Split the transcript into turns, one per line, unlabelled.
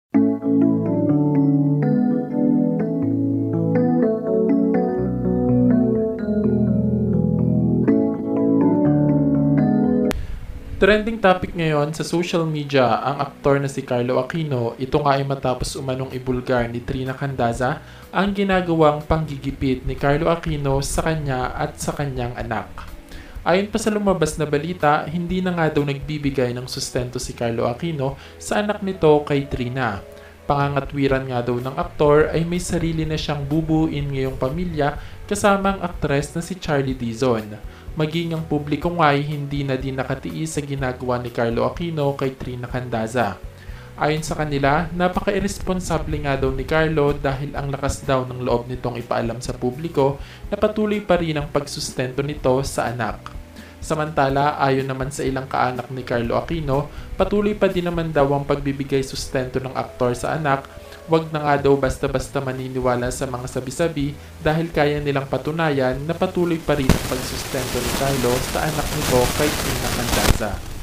Trending topic ngayon sa social media ang aktor na si Carlo Aquino. Ito nga ay matapos umanong ibulgar ni Trina Candaza ang ginagawang panggigipit ni Carlo Aquino sa kanya at sa kanyang anak. Ayon pa sa lumabas na balita, hindi na nga daw nagbibigay ng sustento si Carlo Aquino sa anak nito kay Trina. Pangangatwiran nga daw ng aktor ay may sarili na siyang bubuin ngayong pamilya kasama ang aktres na si Charlie Dizon. Maging ang publiko nga ay hindi na din nakatiis sa ginagawa ni Carlo Aquino kay Trina Candaza. Ayon sa kanila, napaka-irresponsable nga daw ni Carlo dahil ang lakas daw ng loob nitong ipaalam sa publiko na patuloy pa rin ang pagsustento nito sa anak. Samantala, ayon naman sa ilang kaanak ni Carlo Aquino, patuloy pa din naman daw ang pagbibigay sustento ng aktor sa anak. Wag na nga daw basta-basta maniniwala sa mga sabi-sabi dahil kaya nilang patunayan na patuloy pa rin ang pagsustento ni Carlo sa anak nito kay Trina Candaza.